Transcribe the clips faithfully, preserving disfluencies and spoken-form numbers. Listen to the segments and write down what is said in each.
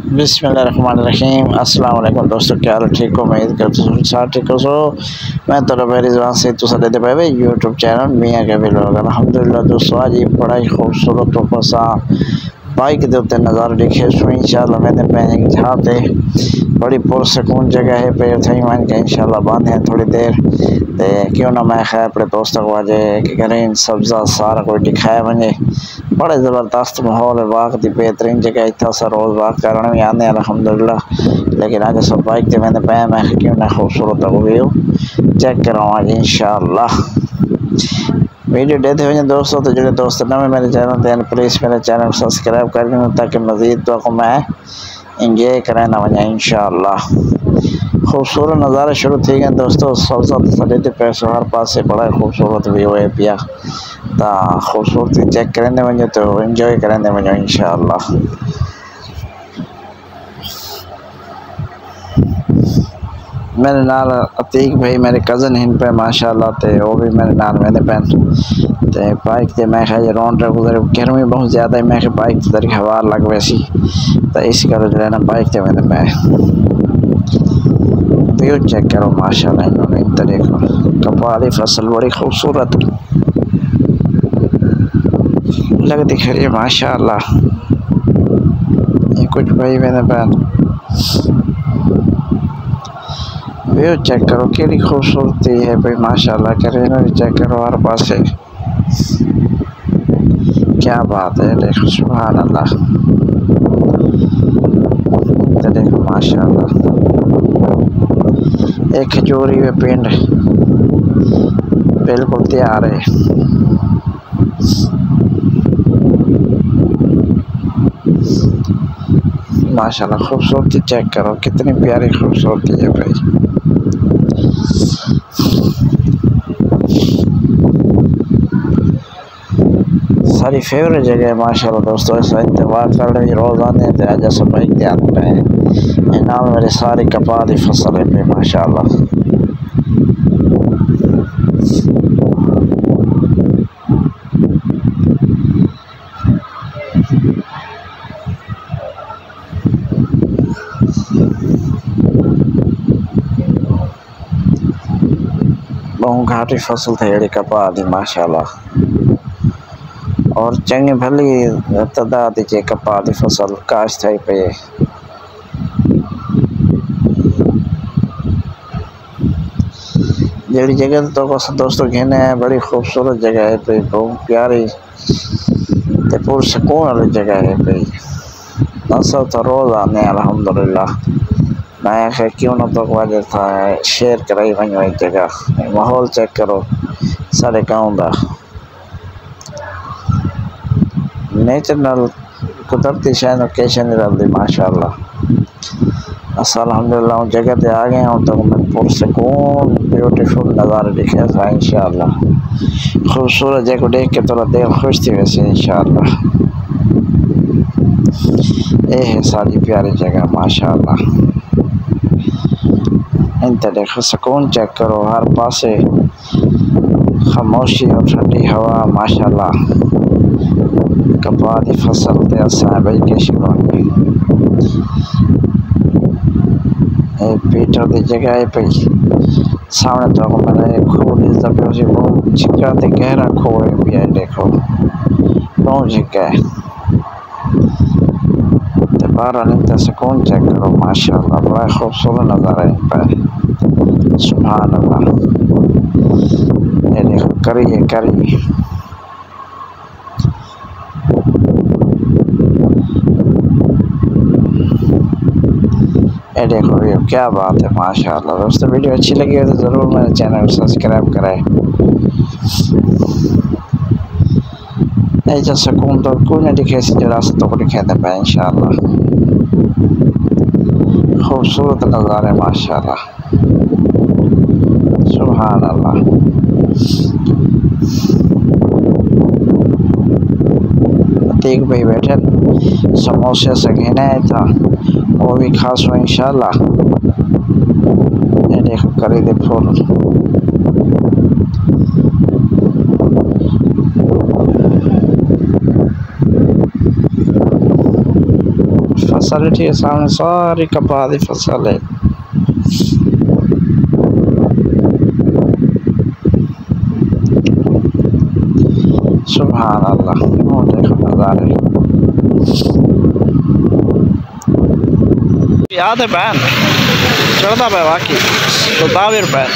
बिस्मिल्लाहिर्रहमानिर्रहीम। अस्सलाम वालेकुम दोस्तों, क्या हाल ठीक हो? उम्मीद करता हूँ साथ ठीक हो। मैं तो मेरी ज़बान से तो सर देते पाए यूट्यूब चैनल मियाँ के भी लोग अल्हम्दुलिल्लाह दोस्तों, आज ये बड़ा ही खूबसूरत और फसा बाइक के उत्ते नज़ारा देखे सो इंशाल्लाह मैंने पहने जहाँ पे बड़ी पुरसकून जगह है पे थे वन के इंशाल्लाह बंद है थोड़ी देर ते क्यों ना मैं खैर अपने दोस्तों को आज ग्रीन सब्जा सारा कोई दिखाया वने बड़े ज़बरदस्त माहौल है। वाक़ दी बेहतरीन जगह इतना सा रोज़ वाक़ करने में आने अल्हम्दुलिल्लाह। लेकिन आज सब बाइक ते मैंने पाया मैं क्यों ना खूबसूरत व्यू चेक कराऊँ आज इंशाल्लाह। वीडियो देते हुए दोस्तों, तो जो दोस्त नवे मेरे चैनल पे प्लीज़ मेरे चैनल को सब्सक्राइब कर देना ताकि मज़ीद तो को मैं इंजॉय करें ना वजह इंशाल्लाह। खूबसूरत नज़ारा शुरू थी गए दोस्तों, सब्जा सड़े पैसों हर पास से बड़ा खूबसूरत व्यू है पिया ता खूबसूरती चेक करें वजह तो इंजॉय करें वजह इंशाल्लाह। मेरे नाल अतीक भाई मेरे कज़न हिन पे माशाल्लाह ते वो भी मेरे नाल मैंने पैन ते बाइक ते मैं खाई रौंड गुजर गर्मी बहुत ज़्यादा है मैं बाइक ते तरीके हवा लग वैसी तो इस कर जो है ना बाइक ते मैंने पै व्यू चेक करो माशाल्लाह। इन्होंने इन तरीके कपाली फसल बड़ी खूबसूरत लगती खरी माशाल्लाह। ये कुछ भाई मैंने पैन व्यू चेक करो केड़ी खूबसूरती है भाई माशाल्लाह। करे भी चेक करो हर पास से क्या बात है, देखो सुभान अल्लाह, तो देखो माशाल्लाह। एक खजूरी वे पिंड बिल्कुल तैयार है। माशाल्लाह खूबसूरती चेक करो कितनी प्यारी खूबसूरती है भाई। सारी फेवरेट जगह है माशाल्लाह दोस्तों। ऐसा इंतजार कर रहे रोज़ आने थे आज सब बाइक ध्यान पे नाम मेरे सारी कपा की फसल है पे माशाल्लाह। बहुत घाटी फसल थे कपा दी माशाल्लाह और चंगे भली तादाद के कपा की फसल काश थी पे। जी जगह तो दोस्तों घेने है बड़ी खूबसूरत जगह है पे, बहुत प्यारी ते पुरसकून वाली जगह है पे। असल तो रोज़ आने अल्हम्दुलिल्लाह। मैं आखिर क्यों ना तो वजह था शेयर कराई वही वही जगह माहौल चेक करो सारे गाँव का नेचुरल कुदरती शायद लोकेशन रही माशाल्लाह। असल अल्हम्दुलिल्लाह जगह पे आ गए हूँ तो मैं पुरसकून ब्यूटीफुल नज़ारा दिखे था इंशाल्लाह। खूबसूरत जगह देख के थोड़ा दिल खुश थी वैसे इंशाल्लाह। ये है सारी प्यारी जगह माशाल्लाह। इन देखो सुकून चेक करो हर पासे खामोशी और ठंडी हवा माशाल्लाह। कपा की फसल ते असा भाई के शिवानी पीटर की जगह है पई सामने तो मैंने खूब दिसदा पे उसी बहुत चिका ते गहरा खो है पिया देखो बहुत जगह है ते बाहर निकलते सुकून चेक करो माशाल्लाह। बड़ा खूबसूरत नज़ारा है इन पर सुभान अल्लाह। ये देखो करिए करिए ये देखो ये क्या बात है माशाल्लाह। दोस्तों वीडियो अच्छी लगी हो तो ज़रूर मेरे चैनल को सब्सक्राइब करें। ऐसा सुकून तो कोई नहीं दिखे जरा से तो दिखे दे इंशाल्लाह। खूबसूरत नज़ारे माशाल्लाह सुभान अल्लाह। अतीक भाई बैठे समोसे से घेने था वो भी खास हो इंशाल्लाह। ये देखो करी दे फूल फसल ठीक है सामने सारी कपास की फसल है। सुभान अल्लाह, देखो नज़ारे। याद है बैन चढ़ता पे वाकई तो तावीर बैन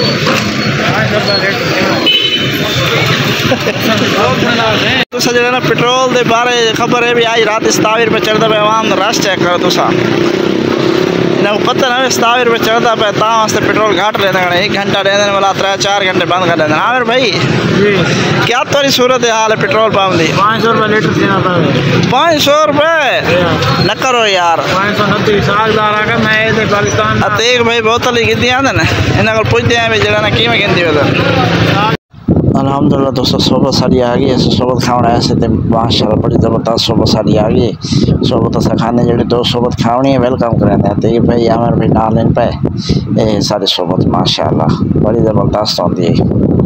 तो सजने ना पेट्रोल दे बारे खबर है भी आई रात इस तावीर पे चढ़ता पे आवाम रश चेक करो तुसा ना पता ना इस तावीर पे चढ़ता पे ता वास्ते पेट्रोल घाट लेने का एक घंटा दे देने वाला त्रै चार घंटे बंद कर देना। आमिर भाई जी क्या तोरी सूरत हाल है पेट्रोल पंप दी? पाँच सौ रुपये लीटर देना था। पाँच सौ रुपये न करो यार, पाँच सौ नब्बे सालदार आ मैं पाकिस्तान अतेक भाई बोतल ही गिनती आंदे ना इन्हें को पूछते हैं भी जरा ना की में गिनती होता। अल्हम्दुलिल्लाह दोस्तों सोबत सारी आ गई है। सोबत खाना ऐसे तो माशाल्लाह बड़ी ज़बरदस्त सोबत सारी आ गई। सोबत अस खाने जो दो सोबत खानी है वेलकम करें तो ये भाई आमिर भाई ना लेन पे ये सारी सोबत माशाल्लाह बड़ी ज़बरदस्त होती है।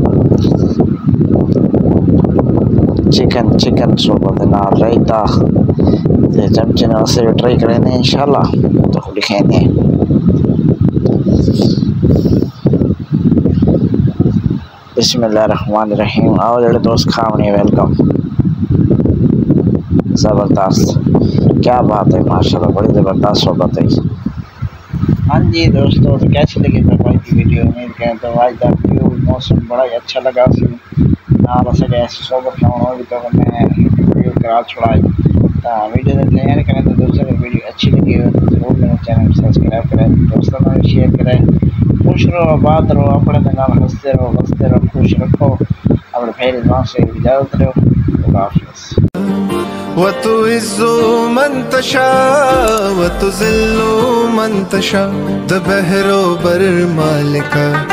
चिकन चिकन सोबत ना रायता चमचे वास्ते ट्राई करें इंशाल्लाह तो लिखेंगे। बिस्मिल्लाहिर्रहमानिर्रहीम। आओ जड़े दोस्त खावनी वेलकम ज़बरदस्त क्या बात है माशाल्लाह बड़ी ज़बरदस्त सोबत है। हाँ जी दोस्तों तो कैसी लगी तो भाई की वीडियो उम्मीद करें तो आज का व्यू मौसम बड़ा ही अच्छा लगा सी नाल असें ऐसी सोबत खावना होगी तो मैं वीडियो करा छुड़ाई तो वीडियो तैयार करें तो दोस्तों अगर वीडियो अच्छी लगी हो तो जरूर मेरे चैनल को सब्सक्राइब करें, दोस्तों में शेयर करें। खुश रहो आबाद रहो अपने नाल हंसते रहो बसते रहो खुश रखो अपने भाई रिजवान से इजाज़त रहो। खुदा हाफिज़। वतुइज़्ज़ु मन तशा वतुज़िल्लु मन तशा द बहरो बर मालिका